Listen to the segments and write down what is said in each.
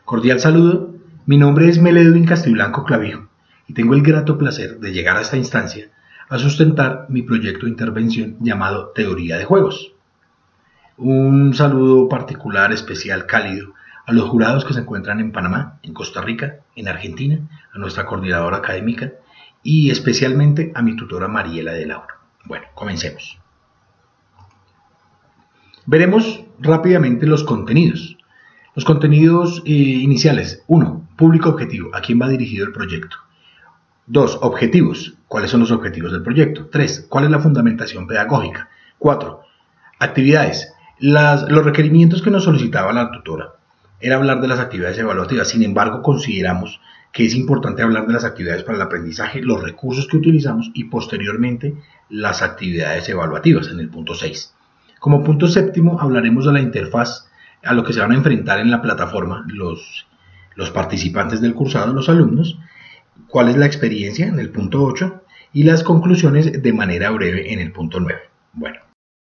Cordial saludo, mi nombre es Meledwin Castiblanco Clavijo y tengo el grato placer de llegar a esta instancia a sustentar mi proyecto de intervención llamado Teoría de Juegos. Un saludo particular, especial, cálido a los jurados que se encuentran en Panamá, en Costa Rica, en Argentina, a nuestra coordinadora académica y especialmente a mi tutora Mariela de Lauro. Bueno, comencemos. Veremos rápidamente los contenidos. Los contenidos iniciales. 1. Público objetivo. ¿A quién va dirigido el proyecto? 2. Objetivos. ¿Cuáles son los objetivos del proyecto? 3. ¿Cuál es la fundamentación pedagógica? 4. Actividades. Los requerimientos que nos solicitaba la tutora era hablar de las actividades evaluativas. Sin embargo, consideramos que es importante hablar de las actividades para el aprendizaje, los recursos que utilizamos y posteriormente las actividades evaluativas en el punto 6. Como punto séptimo hablaremos de la interfaz a lo que se van a enfrentar en la plataforma los participantes del cursado, los alumnos, cuál es la experiencia en el punto 8 y las conclusiones de manera breve en el punto 9. Bueno.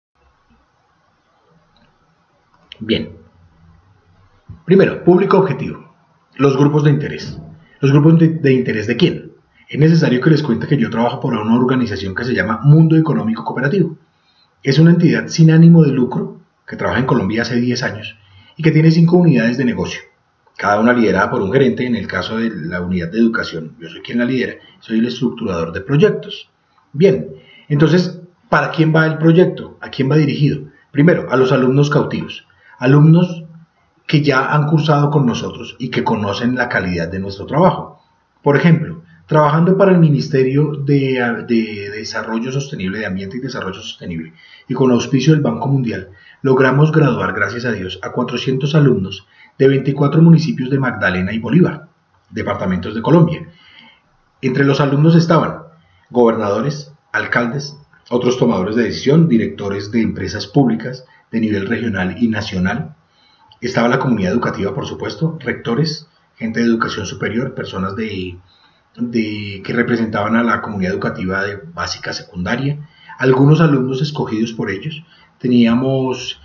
Bien. Primero, público objetivo. Los grupos de interés. ¿Los grupos de interés de quién? Es necesario que les cuente que yo trabajo por una organización que se llama Mundo Económico Cooperativo. Es una entidad sin ánimo de lucro que trabaja en Colombia hace 10 años y que tiene 5 unidades de negocio, cada una liderada por un gerente. En el caso de la unidad de educación, yo soy quien la lidera, soy el estructurador de proyectos. Bien, entonces, ¿para quién va el proyecto? ¿A quién va dirigido? Primero, a los alumnos cautivos, alumnos que ya han cursado con nosotros y que conocen la calidad de nuestro trabajo. Por ejemplo, trabajando para el Ministerio de Desarrollo Sostenible, de Ambiente y Desarrollo Sostenible, y con auspicio del Banco Mundial, logramos graduar, gracias a Dios, a 400 alumnos de 24 municipios de Magdalena y Bolívar, departamentos de Colombia. Entre los alumnos estaban gobernadores, alcaldes, otros tomadores de decisión, directores de empresas públicas de nivel regional y nacional. Estaba la comunidad educativa, por supuesto, rectores, gente de educación superior, personas que representaban a la comunidad educativa de básica, secundaria, algunos alumnos escogidos por ellos. Teníamos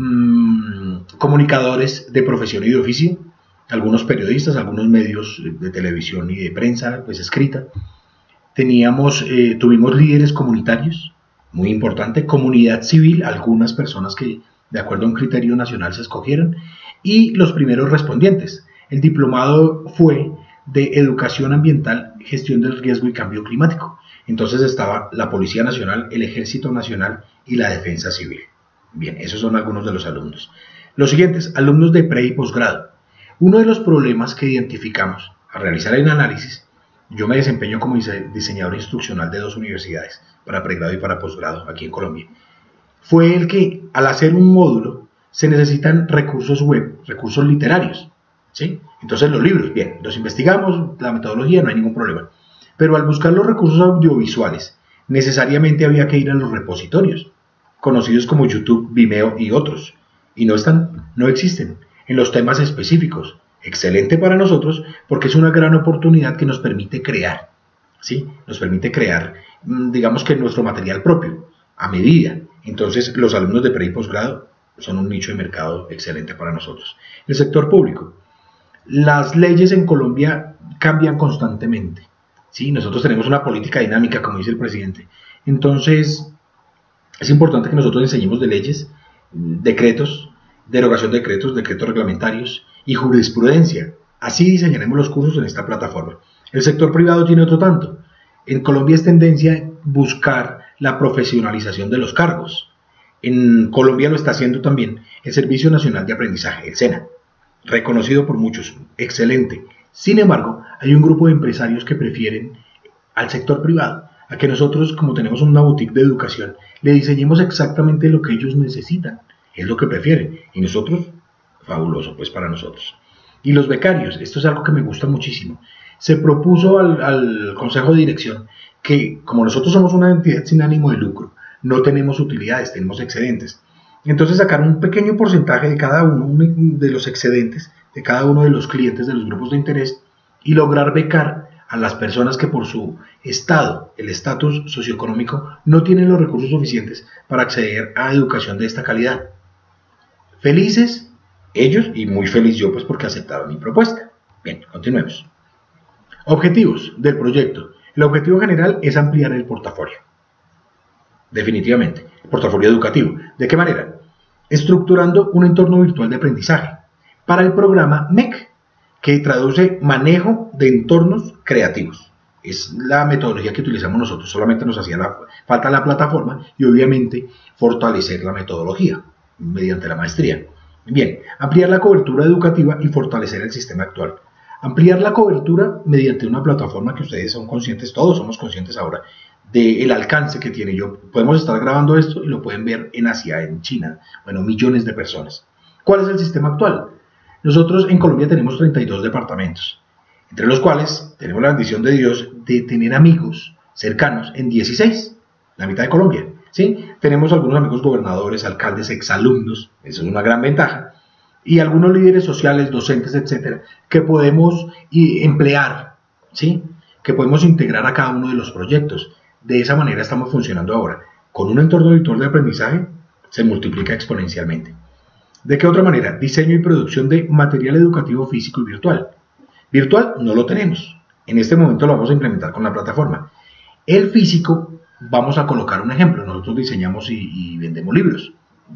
comunicadores de profesión y de oficio, algunos periodistas, algunos medios de televisión y de prensa, pues escrita. Tuvimos líderes comunitarios, muy importante, comunidad civil, algunas personas que de acuerdo a un criterio nacional se escogieron, y los primeros respondientes. El diplomado fue de Educación Ambiental, Gestión del Riesgo y Cambio Climático. Entonces estaba la Policía Nacional, el Ejército Nacional y la Defensa Civil. Bien, esos son algunos de los alumnos. Los siguientes, alumnos de pre y posgrado. Uno de los problemas que identificamos al realizar el análisis, yo me desempeño como diseñador instruccional de 2 universidades, para pregrado y para posgrado aquí en Colombia, fue el que al hacer un módulo se necesitan recursos web, recursos literarios, ¿sí? Entonces los libros, bien, los investigamos, la metodología, no hay ningún problema. Pero al buscar los recursos audiovisuales, necesariamente había que ir a los repositorios, conocidos como YouTube, Vimeo y otros, y no existen en los temas específicos. Excelente para nosotros porque es una gran oportunidad que nos permite crear, ¿sí? Nos permite crear, digamos que nuestro material propio, a medida. Entonces los alumnos de pre y posgrado son un nicho de mercado excelente para nosotros. El sector público. Las leyes en Colombia cambian constantemente, ¿sí? Nosotros tenemos una política dinámica, como dice el presidente. Entonces es importante que nosotros enseñemos de leyes, decretos, derogación de decretos, decretos reglamentarios y jurisprudencia. Así diseñaremos los cursos en esta plataforma. El sector privado tiene otro tanto. En Colombia es tendencia buscar la profesionalización de los cargos. En Colombia lo está haciendo también el Servicio Nacional de Aprendizaje, el SENA, reconocido por muchos, excelente. Sin embargo, hay un grupo de empresarios que prefieren al sector privado, a que nosotros, como tenemos una boutique de educación, le diseñemos exactamente lo que ellos necesitan, es lo que prefieren, y nosotros, fabuloso pues para nosotros. Y los becarios, esto es algo que me gusta muchísimo. Se propuso al Consejo de Dirección que, como nosotros somos una entidad sin ánimo de lucro, no tenemos utilidades, tenemos excedentes. Entonces sacar un pequeño porcentaje de cada uno de los excedentes, de cada uno de los clientes de los grupos de interés, y lograr becar a las personas que por su estado, el estatus socioeconómico, no tienen los recursos suficientes para acceder a educación de esta calidad. Felices Ellos, y muy feliz yo, pues porque aceptaron mi propuesta. Bien, continuemos. Objetivos del proyecto. El objetivo general es ampliar el portafolio. Definitivamente, el portafolio educativo. ¿De qué manera? Estructurando un entorno virtual de aprendizaje para el programa MEC, que traduce manejo de entornos creativos. Es la metodología que utilizamos nosotros, solamente nos hacía falta la plataforma y obviamente fortalecer la metodología mediante la maestría. Bien, ampliar la cobertura educativa y fortalecer el sistema actual. Ampliar la cobertura mediante una plataforma que ustedes son conscientes, todos somos conscientes ahora, del alcance que tiene. Podemos estar grabando esto y lo pueden ver en Asia, en China, bueno, millones de personas. ¿Cuál es el sistema actual? Nosotros en Colombia tenemos 32 departamentos, entre los cuales tenemos la bendición de Dios de tener amigos cercanos en 16, la mitad de Colombia. ¿Sí? Tenemos algunos amigos gobernadores, alcaldes, exalumnos, eso es una gran ventaja, y algunos líderes sociales, docentes, etcétera, que podemos emplear, ¿sí? Que podemos integrar a cada uno de los proyectos. De esa manera estamos funcionando ahora. Con un entorno virtual de aprendizaje se multiplica exponencialmente. ¿De qué otra manera? Diseño y producción de material educativo físico y virtual. Virtual no lo tenemos. En este momento lo vamos a implementar con la plataforma. El físico, vamos a colocar un ejemplo. Nosotros diseñamos y vendemos libros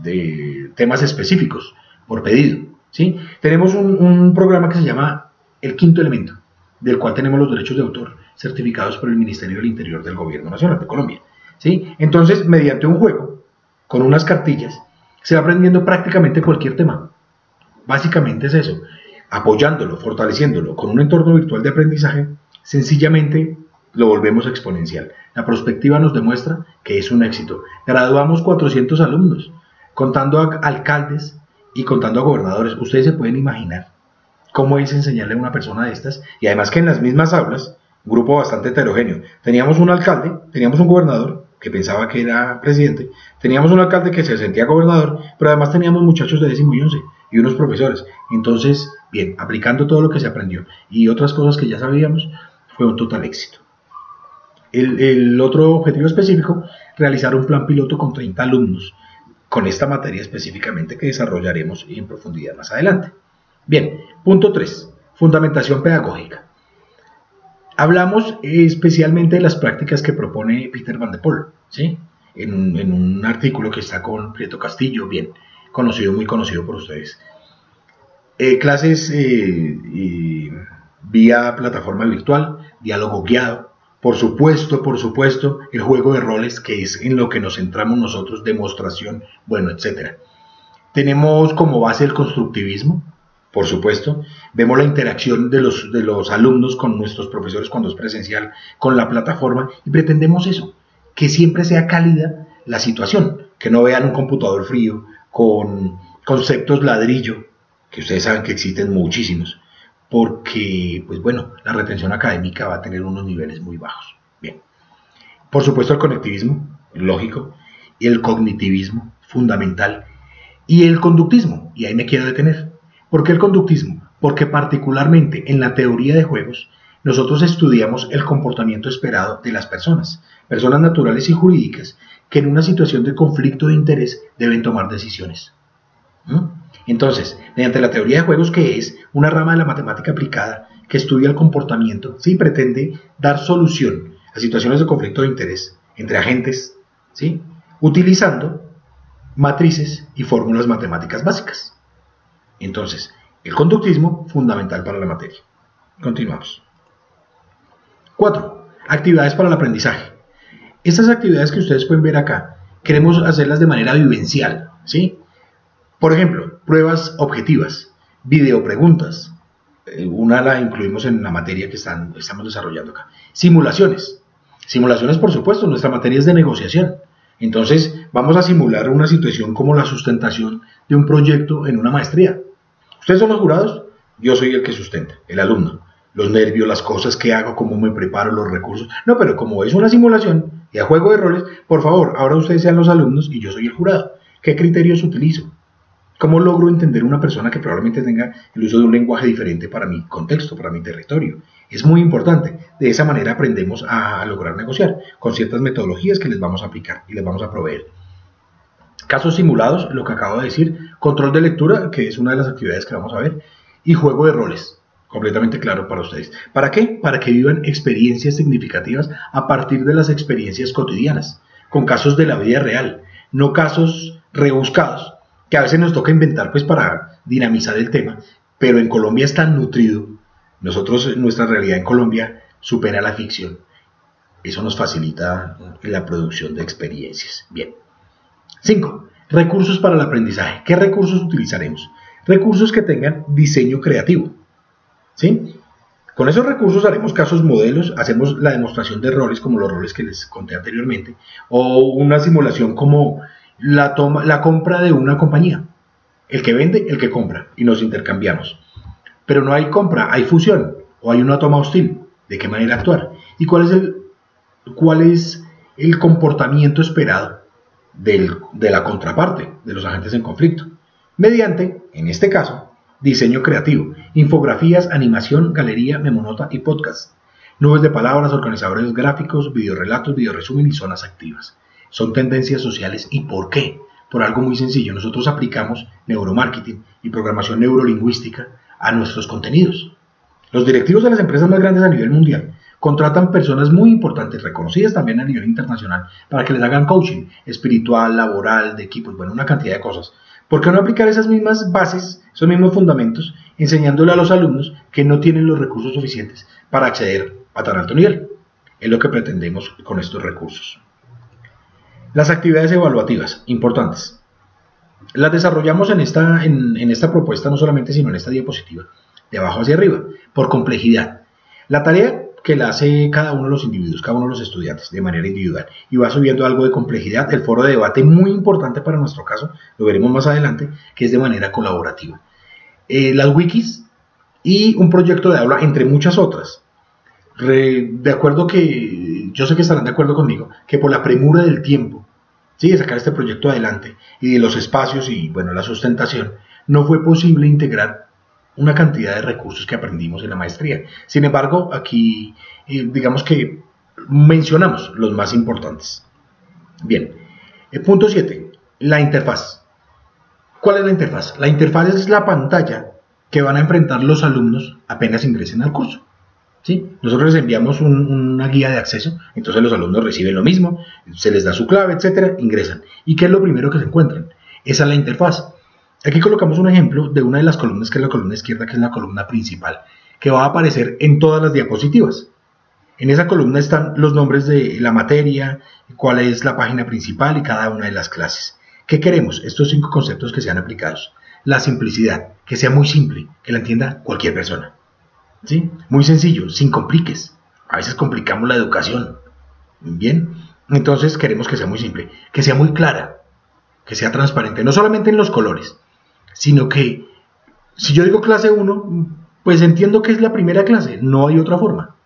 de temas específicos por pedido. ¿Sí? Tenemos un programa que se llama El Quinto Elemento, del cual tenemos los derechos de autor certificados por el Ministerio del Interior del Gobierno Nacional de Colombia. ¿Sí? Entonces, mediante un juego, con unas cartillas, se va aprendiendo prácticamente cualquier tema. Básicamente es eso, apoyándolo, fortaleciéndolo con un entorno virtual de aprendizaje, sencillamente lo volvemos exponencial. La prospectiva nos demuestra que es un éxito. Graduamos 400 alumnos, contando a alcaldes y contando a gobernadores. Ustedes se pueden imaginar cómo es enseñarle a una persona de estas, y además que en las mismas aulas, un grupo bastante heterogéneo, teníamos un alcalde, teníamos un gobernador que pensaba que era presidente, teníamos un alcalde que se sentía gobernador, pero además teníamos muchachos de 10º y 11 y unos profesores. Entonces, bien, aplicando todo lo que se aprendió y otras cosas que ya sabíamos, fue un total éxito. El otro objetivo específico, realizar un plan piloto con 30 alumnos, con esta materia específicamente que desarrollaremos en profundidad más adelante. Bien, punto 3, fundamentación pedagógica. Hablamos especialmente de las prácticas que propone Peter Van de Pol, ¿sí? En un artículo que está con Prieto Castillo, bien conocido, muy conocido por ustedes. Clases vía plataforma virtual, diálogo guiado, por supuesto, el juego de roles, que es en lo que nos centramos nosotros, demostración, bueno, etc. Tenemos como base el constructivismo, por supuesto. Vemos la interacción de los alumnos con nuestros profesores cuando es presencial, con la plataforma, y pretendemos eso, que siempre sea cálida la situación, que no vean un computador frío con conceptos ladrillo, que ustedes saben que existen muchísimos, porque, pues bueno, la retención académica va a tener unos niveles muy bajos. Bien. Por supuesto el conectivismo, lógico, y el cognitivismo, fundamental, y el conductismo, y ahí me quiero detener. ¿Por qué el conductismo? Porque particularmente en la teoría de juegos, nosotros estudiamos el comportamiento esperado de las personas naturales y jurídicas, que en una situación de conflicto de interés deben tomar decisiones. Entonces, mediante la teoría de juegos, que es una rama de la matemática aplicada que estudia el comportamiento, ¿sí? Pretende dar solución a situaciones de conflicto de interés entre agentes, ¿sí? Utilizando matrices y fórmulas matemáticas básicas. Entonces, el conductismo, fundamental para la materia. Continuamos. 4. Actividades para el aprendizaje. Estas actividades que ustedes pueden ver acá, queremos hacerlas de manera vivencial, ¿sí? Por ejemplo, pruebas objetivas, videopreguntas, una la incluimos en la materia que estamos desarrollando acá. Simulaciones, por supuesto, nuestra materia es de negociación. Entonces, vamos a simular una situación como la sustentación de un proyecto en una maestría. Ustedes son los jurados, yo soy el que sustenta, el alumno. Los nervios, las cosas que hago, cómo me preparo, los recursos. No, pero como es una simulación y a juego de roles, por favor, ahora ustedes sean los alumnos y yo soy el jurado. ¿Qué criterios utilizo? ¿Cómo logro entender una persona que probablemente tenga el uso de un lenguaje diferente para mi contexto, para mi territorio? Es muy importante. De esa manera aprendemos a lograr negociar con ciertas metodologías que les vamos a aplicar y les vamos a proveer. Casos simulados, lo que acabo de decir, control de lectura, que es una de las actividades que vamos a ver, y juego de roles, completamente claro para ustedes. ¿Para qué? Para que vivan experiencias significativas a partir de las experiencias cotidianas, con casos de la vida real, no casos rebuscados, que a veces nos toca inventar pues para dinamizar el tema, pero en Colombia es tan nutrido, nuestra realidad en Colombia supera la ficción. Eso nos facilita la producción de experiencias. Bien. 5. Recursos para el aprendizaje. ¿Qué recursos utilizaremos? Recursos que tengan diseño creativo. ¿Sí? Con esos recursos haremos casos modelos, hacemos la demostración de roles como los roles que les conté anteriormente, o una simulación como la compra de una compañía. El que vende, el que compra, y nos intercambiamos. Pero no hay compra, hay fusión, o hay una toma hostil. ¿De qué manera actuar? ¿Y cuál es el comportamiento esperado de la contraparte, de los agentes en conflicto? Mediante, en este caso, diseño creativo, infografías, animación, galería, memonota y podcast, nubes de palabras, organizadores gráficos, videorelatos, videoresumen y zonas activas. Son tendencias sociales. ¿Y por qué? Por algo muy sencillo. Nosotros aplicamos neuromarketing y programación neurolingüística a nuestros contenidos. Los directivos de las empresas más grandes a nivel mundial contratan personas muy importantes, reconocidas también a nivel internacional, para que les hagan coaching espiritual, laboral, de equipos, bueno, una cantidad de cosas. ¿Por qué no aplicar esas mismas bases, esos mismos fundamentos, enseñándole a los alumnos que no tienen los recursos suficientes para acceder a tan alto nivel? Es lo que pretendemos con estos recursos. Las actividades evaluativas, importantes. Las desarrollamos en esta propuesta, no solamente, sino en esta diapositiva, de abajo hacia arriba, por complejidad. La tarea que la hace cada uno de los individuos, cada uno de los estudiantes, de manera individual, y va subiendo algo de complejidad. El foro de debate, muy importante para nuestro caso, lo veremos más adelante, que es de manera colaborativa. Las wikis y un proyecto de aula, entre muchas otras. De acuerdo que, yo sé que estarán de acuerdo conmigo, que por la premura del tiempo, ¿sí?, de sacar este proyecto adelante, y de los espacios y, bueno, la sustentación, no fue posible integrar una cantidad de recursos que aprendimos en la maestría. Sin embargo, aquí digamos que mencionamos los más importantes. Bien, punto 7, la interfaz. ¿Cuál es la interfaz? La interfaz es la pantalla que van a enfrentar los alumnos apenas ingresen al curso. ¿Sí? Nosotros les enviamos una guía de acceso, entonces los alumnos reciben lo mismo, se les da su clave, etcétera, ingresan. ¿Y qué es lo primero que se encuentran? Esa es la interfaz. Aquí colocamos un ejemplo de una de las columnas, que es la columna izquierda, que es la columna principal, que va a aparecer en todas las diapositivas. En esa columna están los nombres de la materia, cuál es la página principal y cada una de las clases. ¿Qué queremos? Estos 5 conceptos que sean aplicados. La simplicidad, que sea muy simple, que la entienda cualquier persona. ¿Sí? Muy sencillo, sin compliques. A veces complicamos la educación. Bien, entonces queremos que sea muy simple, que sea muy clara, que sea transparente, no solamente en los colores, sino que si yo digo clase 1, pues entiendo que es la primera clase, no hay otra forma.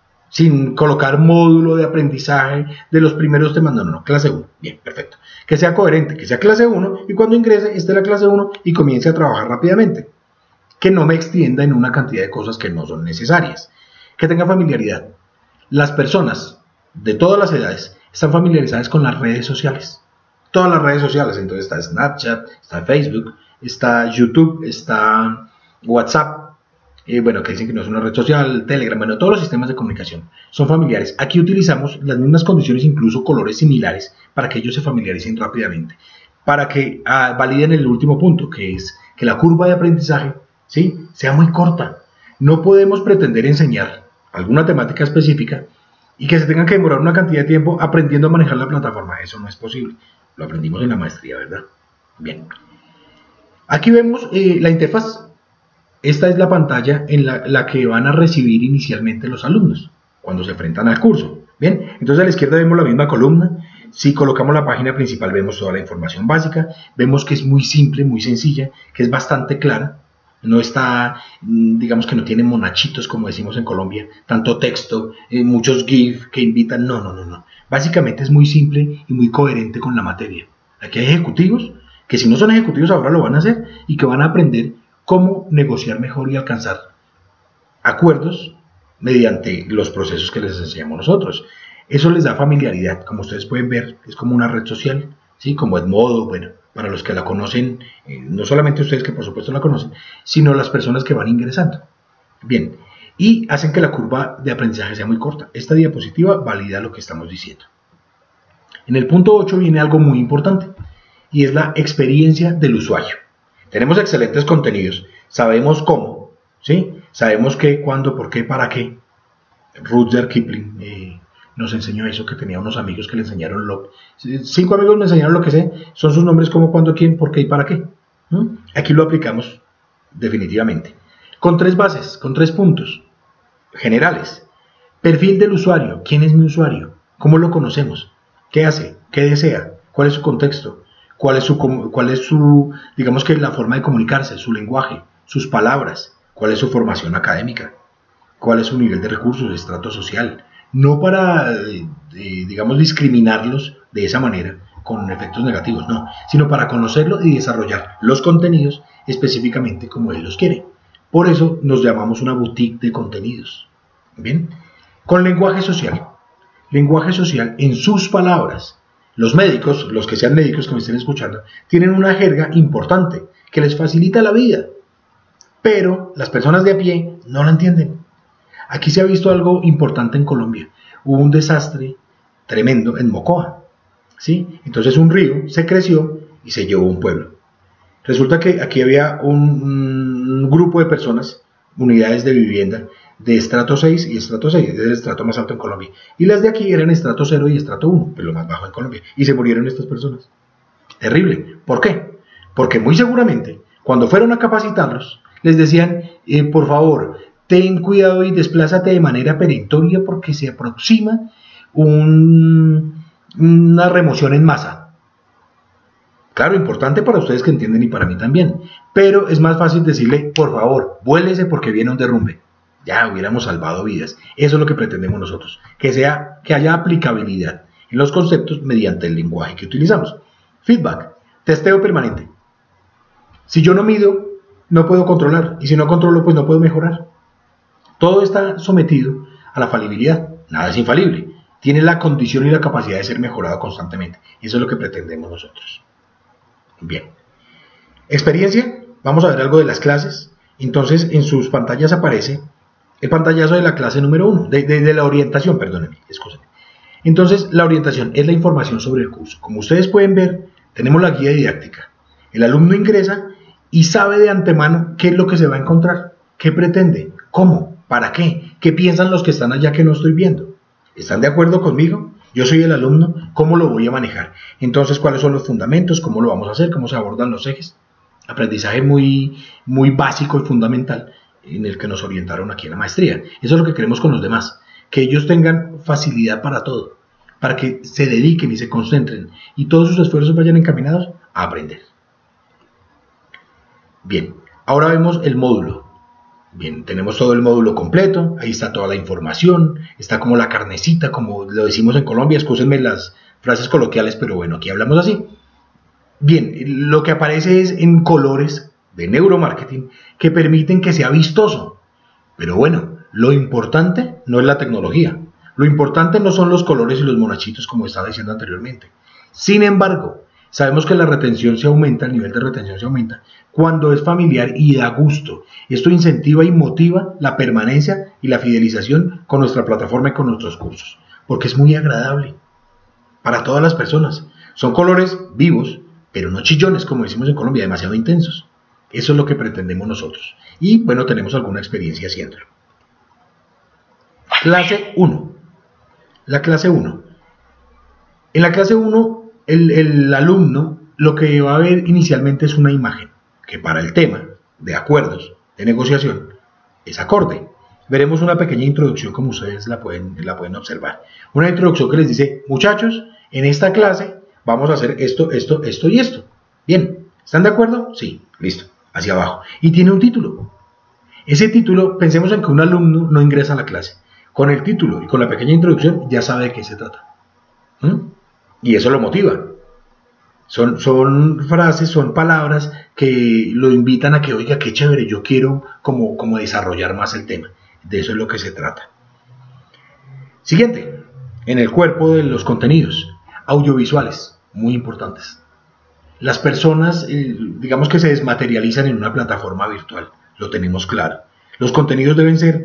Sin colocar módulo de aprendizaje de los primeros temas, no, clase 1, bien, perfecto. Que sea coherente, que sea clase 1 y cuando ingrese esté la clase 1 y comience a trabajar rápidamente. Que no me extienda en una cantidad de cosas que no son necesarias. Que tenga familiaridad. Las personas de todas las edades están familiarizadas con las redes sociales. Todas las redes sociales, entonces está Snapchat, está Facebook, está YouTube, está WhatsApp, bueno, que dicen que no es una red social, Telegram, bueno, todos los sistemas de comunicación son familiares. Aquí utilizamos las mismas condiciones, incluso colores similares, para que ellos se familiaricen rápidamente, para que validen el último punto, que es que la curva de aprendizaje, ¿sí?, sea muy corta. No podemos pretender enseñar alguna temática específica y que se tengan que demorar una cantidad de tiempo aprendiendo a manejar la plataforma. Eso no es posible. Lo aprendimos en la maestría, ¿verdad? Bien. Aquí vemos la interfaz. Esta es la pantalla en la que van a recibir inicialmente los alumnos cuando se enfrentan al curso. Bien, entonces a la izquierda vemos la misma columna. Si colocamos la página principal vemos toda la información básica. Vemos que es muy simple, muy sencilla, que es bastante clara. No está, digamos que no tiene monachitos, como decimos en Colombia, tanto texto, muchos GIF que invitan, no. Básicamente es muy simple y muy coherente con la materia. Aquí hay ejecutivos que si no son ejecutivos ahora lo van a hacer y que van a aprender cómo negociar mejor y alcanzar acuerdos mediante los procesos que les enseñamos nosotros. Eso les da familiaridad, como ustedes pueden ver, es como una red social, ¿sí?, como Edmodo, bueno, para los que la conocen, no solamente ustedes que por supuesto la conocen, sino las personas que van ingresando. Bien, y hacen que la curva de aprendizaje sea muy corta. Esta diapositiva valida lo que estamos diciendo. En el punto 8 viene algo muy importante, y es la experiencia del usuario. Tenemos excelentes contenidos, sabemos cómo, ¿sí? Sabemos qué, cuándo, por qué, para qué. Rudyard Kipling nos enseñó eso, que tenía unos amigos que le enseñaron 5 amigos me enseñaron lo que sé, son sus nombres cómo, cuándo, quién, por qué y para qué. Aquí lo aplicamos definitivamente. Con 3 bases, con 3 puntos generales. Perfil del usuario, ¿quién es mi usuario? ¿Cómo lo conocemos? ¿Qué hace? ¿Qué desea? ¿Cuál es su contexto? ¿Cuál es su, digamos que la forma de comunicarse, su lenguaje, sus palabras? ¿Cuál es su formación académica? ¿Cuál es su nivel de recursos, de estrato social? No para, digamos, discriminarlos de esa manera, con efectos negativos, no, sino para conocerlo y desarrollar los contenidos específicamente como él los quiere. Por eso nos llamamos una boutique de contenidos. Bien, con lenguaje social. Lenguaje social en sus palabras. Los médicos, los que sean médicos que me estén escuchando, tienen una jerga importante que les facilita la vida, pero las personas de a pie no la entienden. Aquí se ha visto algo importante en Colombia. Hubo un desastre tremendo en Mocoa, ¿sí? Entonces un río se creció y se llevó un pueblo. Resulta que aquí había un grupo de personas, unidades de vivienda, de estrato 6 y estrato 6, es el estrato más alto en Colombia. Y las de aquí eran estrato 0 y estrato 1, pero lo más bajo en Colombia. Y se murieron estas personas. Terrible. ¿Por qué? Porque muy seguramente, cuando fueron a capacitarlos, les decían, por favor, ten cuidado y desplázate de manera perentoria porque se aproxima una remoción en masa. Claro, importante para ustedes que entienden y para mí también, pero es más fácil decirle, por favor, vuélese porque viene un derrumbe. Ya hubiéramos salvado vidas. Eso es lo que pretendemos nosotros, que haya aplicabilidad en los conceptos mediante el lenguaje que utilizamos. Feedback, testeo permanente. Si yo no mido, no puedo controlar, y si no controlo, pues no puedo mejorar. Todo está sometido a la falibilidad, nada es infalible. Tiene la condición y la capacidad de ser mejorado constantemente. Eso es lo que pretendemos nosotros. Bien. Experiencia, vamos a ver algo de las clases. Entonces, en sus pantallas aparece el pantallazo de la clase número 1, de la orientación, perdónenme, escúchenme. Entonces, la orientación es la información sobre el curso. Como ustedes pueden ver, tenemos la guía didáctica. El alumno ingresa y sabe de antemano qué es lo que se va a encontrar, qué pretende, cómo, para qué piensan los que están allá que no estoy viendo. ¿Están de acuerdo conmigo? Yo soy el alumno, ¿cómo lo voy a manejar? Entonces, ¿cuáles son los fundamentos? ¿Cómo lo vamos a hacer? ¿Cómo se abordan los ejes? Aprendizaje muy, muy básico y fundamental en el que nos orientaron aquí en la maestría. Eso es lo que queremos con los demás, que ellos tengan facilidad para todo, para que se dediquen y se concentren y todos sus esfuerzos vayan encaminados a aprender. Bien, ahora vemos el módulo. Bien, tenemos todo el módulo completo, ahí está toda la información, está como la carnecita, como lo decimos en Colombia, excúsenme las frases coloquiales, pero bueno, aquí hablamos así. Bien, lo que aparece es en colores de neuromarketing que permiten que sea vistoso. Pero bueno, lo importante no es la tecnología, lo importante no son los colores y los monachitos como estaba diciendo anteriormente. Sin embargo, sabemos que la retención se aumenta, el nivel de retención se aumenta cuando es familiar y da gusto. Esto incentiva y motiva la permanencia y la fidelización con nuestra plataforma y con nuestros cursos, porque es muy agradable para todas las personas. Son colores vivos, pero no chillones, como decimos en Colombia, demasiado intensos. Eso es lo que pretendemos nosotros. Y bueno, tenemos alguna experiencia haciéndolo. Clase 1. La clase 1. En la clase 1, el alumno lo que va a ver inicialmente es una imagen, que para el tema de acuerdos, de negociación, es acorde. Veremos una pequeña introducción como ustedes la pueden observar. Una introducción que les dice, muchachos, en esta clase vamos a hacer esto, esto, esto y esto. Bien, ¿están de acuerdo? Sí, listo, hacia abajo. Y tiene un título. Ese título, pensemos en que un alumno no ingresa a la clase. Con el título y con la pequeña introducción ya sabe de qué se trata. Y eso lo motiva. Son frases, son palabras que lo invitan a que, oiga, qué chévere, yo quiero como desarrollar más el tema. De eso es lo que se trata. Siguiente, en el cuerpo de los contenidos, audiovisuales, muy importantes. Las personas, digamos que se desmaterializan en una plataforma virtual, lo tenemos claro. Los contenidos deben ser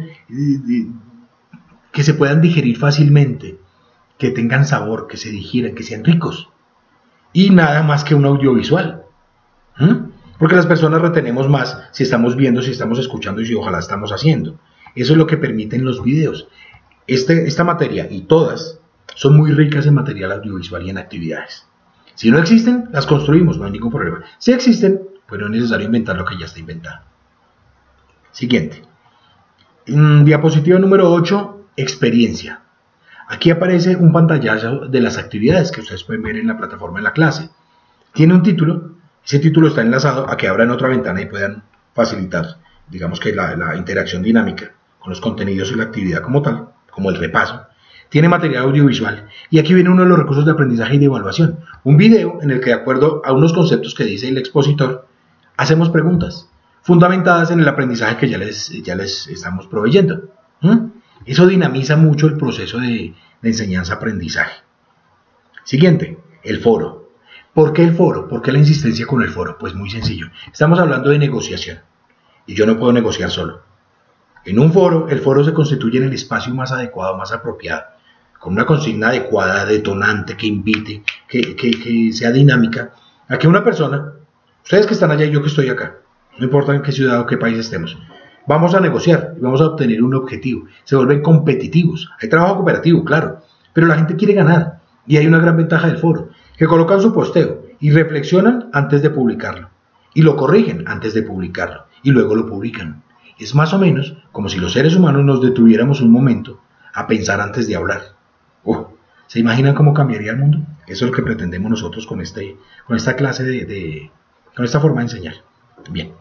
que se puedan digerir fácilmente, que tengan sabor, que se digieran, que sean ricos. Y nada más que un audiovisual. Porque las personas retenemos más si estamos viendo, si estamos escuchando y si ojalá estamos haciendo. Eso es lo que permiten los videos. Esta materia y todas son muy ricas en material audiovisual y en actividades. Si no existen, las construimos, no hay ningún problema. Si existen, pues no es necesario inventar lo que ya está inventado. Siguiente. Diapositiva número 8, experiencia. Aquí aparece un pantallazo de las actividades que ustedes pueden ver en la plataforma de la clase. Tiene un título, ese título está enlazado a que abran otra ventana y puedan facilitar, digamos que la interacción dinámica con los contenidos y la actividad como tal, como el repaso. Tiene material audiovisual y aquí viene uno de los recursos de aprendizaje y de evaluación. Un video en el que, de acuerdo a unos conceptos que dice el expositor, hacemos preguntas fundamentadas en el aprendizaje que ya les estamos proveyendo. Eso dinamiza mucho el proceso de enseñanza-aprendizaje. Siguiente, el foro. ¿Por qué el foro? ¿Por qué la insistencia con el foro? Pues muy sencillo. Estamos hablando de negociación y yo no puedo negociar solo. En un foro, el foro se constituye en el espacio más adecuado, más apropiado, con una consigna adecuada, detonante, que invite, que sea dinámica, a que una persona, ustedes que están allá y yo que estoy acá, no importa en qué ciudad o qué país estemos, vamos a negociar y vamos a obtener un objetivo. Se vuelven competitivos. Hay trabajo cooperativo, claro, pero la gente quiere ganar y hay una gran ventaja del foro, que colocan su posteo y reflexionan antes de publicarlo y lo corrigen antes de publicarlo y luego lo publican. Es más o menos como si los seres humanos nos detuviéramos un momento a pensar antes de hablar. ¿Se imaginan cómo cambiaría el mundo? Eso es lo que pretendemos nosotros con esta clase con esta forma de enseñar. Bien.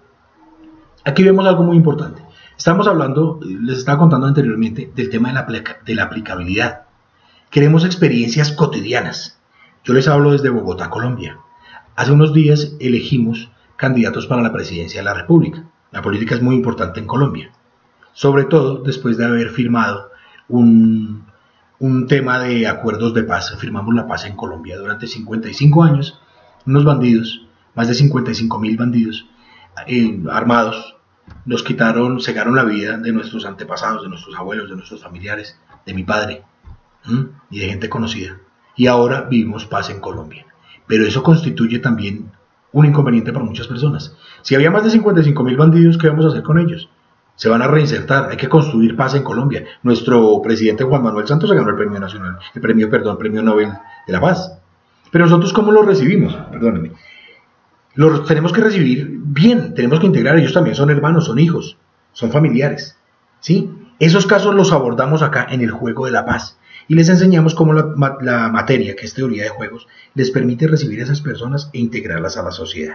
Aquí vemos algo muy importante. Estamos hablando, les estaba contando anteriormente, del tema de la aplicabilidad. Queremos experiencias cotidianas. Yo les hablo desde Bogotá, Colombia. Hace unos días elegimos candidatos para la presidencia de la República. La política es muy importante en Colombia, sobre todo después de haber firmado un tema de acuerdos de paz. Firmamos la paz en Colombia durante 55 años. Unos bandidos, más de 55.000 bandidos armados, nos cegaron la vida de nuestros antepasados, de nuestros abuelos, de nuestros familiares, de mi padre y de gente conocida. Y ahora vivimos paz en Colombia. Pero eso constituye también un inconveniente para muchas personas. Si había más de 55.000 bandidos, ¿qué vamos a hacer con ellos? Se van a reinsertar, hay que construir paz en Colombia. Nuestro presidente Juan Manuel Santos se ganó el premio nacional, premio Nobel de la Paz. Pero nosotros, ¿cómo lo recibimos? Perdónenme. Los tenemos que recibir bien, tenemos que integrar, ellos también son hermanos, son hijos, son familiares. ¿Sí? Esos casos los abordamos acá en el juego de la paz. Y les enseñamos cómo la materia, que es teoría de juegos, les permite recibir a esas personas e integrarlas a la sociedad.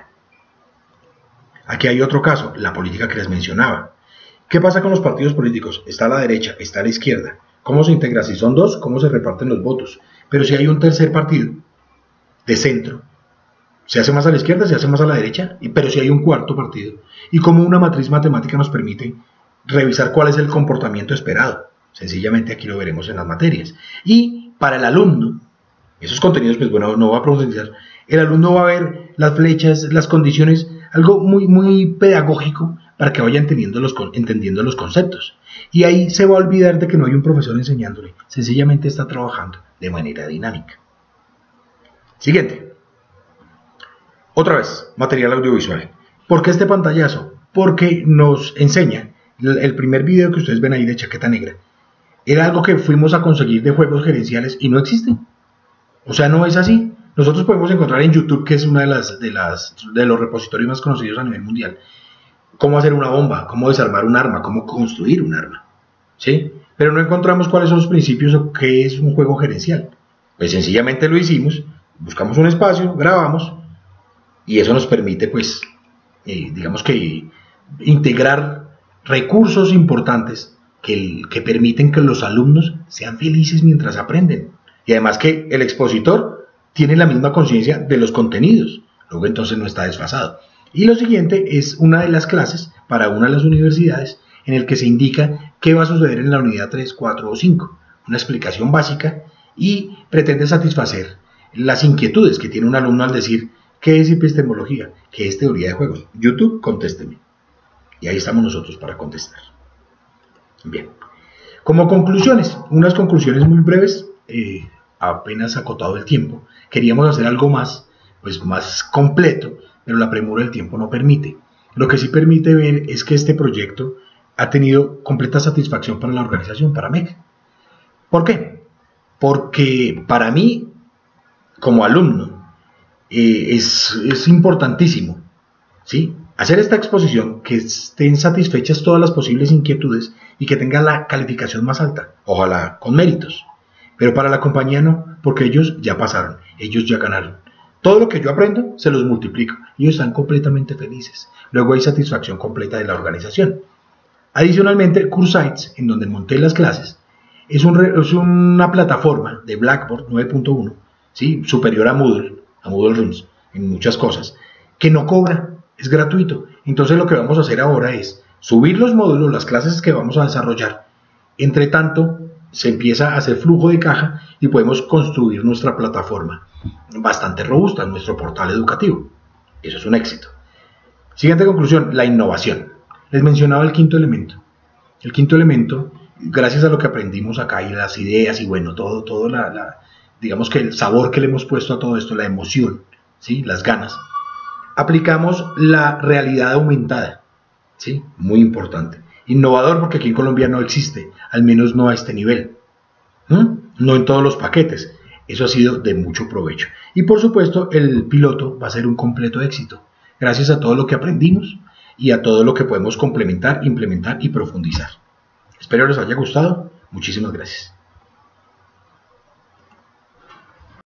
Aquí hay otro caso, la política que les mencionaba. ¿Qué pasa con los partidos políticos? Está a la derecha, está a la izquierda. ¿Cómo se integra? Si son dos, ¿cómo se reparten los votos? Pero si hay un tercer partido de centro, se hace más a la izquierda, se hace más a la derecha, pero si hay un cuarto partido. Y cómo una matriz matemática nos permite revisar cuál es el comportamiento esperado. Sencillamente aquí lo veremos en las materias. Y para el alumno, esos contenidos, pues bueno, no va a profundizar. El alumno va a ver las flechas, las condiciones, algo muy, muy pedagógico para que vaya entendiendo los conceptos. Y ahí se va a olvidar de que no hay un profesor enseñándole. Sencillamente está trabajando de manera dinámica. Siguiente. Otra vez, material audiovisual. ¿Por qué este pantallazo? Porque nos enseña, el primer video que ustedes ven ahí de chaqueta negra, era algo que fuimos a conseguir de juegos gerenciales y no existe. O sea, no es así. Nosotros podemos encontrar en YouTube, que es uno de los repositorios más conocidos a nivel mundial, cómo hacer una bomba, cómo desarmar un arma, cómo construir un arma. ¿Sí? Pero no encontramos cuáles son los principios o qué es un juego gerencial. Pues sencillamente lo hicimos, buscamos un espacio, grabamos, y eso nos permite, pues, digamos que integrar recursos importantes que permiten que los alumnos sean felices mientras aprenden. Y además que el expositor tiene la misma conciencia de los contenidos, luego entonces no está desfasado. Y lo siguiente es una de las clases para una de las universidades en el que se indica qué va a suceder en la unidad 3, 4 o 5. Una explicación básica y pretende satisfacer las inquietudes que tiene un alumno al decir ¿Qué es epistemología? ¿Qué es teoría de juegos? YouTube, contésteme. Y ahí estamos nosotros para contestar. Bien. Como conclusiones, unas conclusiones muy breves, apenas acotado el tiempo. Queríamos hacer algo más, pues más completo, pero la premura del tiempo no permite. Lo que sí permite ver es que este proyecto ha tenido completa satisfacción para la organización, para MEC. ¿Por qué? Porque para mí, como alumno, es importantísimo, ¿sí? Hacer esta exposición, que estén satisfechas todas las posibles inquietudes y que tenga la calificación más alta, ojalá con méritos. Pero para la compañía no, porque ellos ya pasaron, ellos ya ganaron. Todo lo que yo aprendo se los multiplico y ellos están completamente felices. Luego hay satisfacción completa de la organización. Adicionalmente, CurseSites, en donde monté las clases, es una plataforma de Blackboard 9.1, ¿sí? Superior a Moodle Rooms, en muchas cosas, que no cobra, es gratuito. Entonces lo que vamos a hacer ahora es subir los módulos, las clases que vamos a desarrollar. Entre tanto, se empieza a hacer flujo de caja y podemos construir nuestra plataforma bastante robusta, nuestro portal educativo. Eso es un éxito. Siguiente conclusión, la innovación. Les mencionaba el quinto elemento. El quinto elemento, gracias a lo que aprendimos acá y las ideas y bueno, todo digamos que el sabor que le hemos puesto a todo esto, la emoción, ¿sí? Las ganas. Aplicamos la realidad aumentada, ¿sí? Muy importante. Innovador porque aquí en Colombia no existe, al menos no a este nivel. No en todos los paquetes. Eso ha sido de mucho provecho. Y por supuesto, el piloto va a ser un completo éxito. Gracias a todo lo que aprendimos y a todo lo que podemos complementar, implementar y profundizar. Espero les haya gustado. Muchísimas gracias.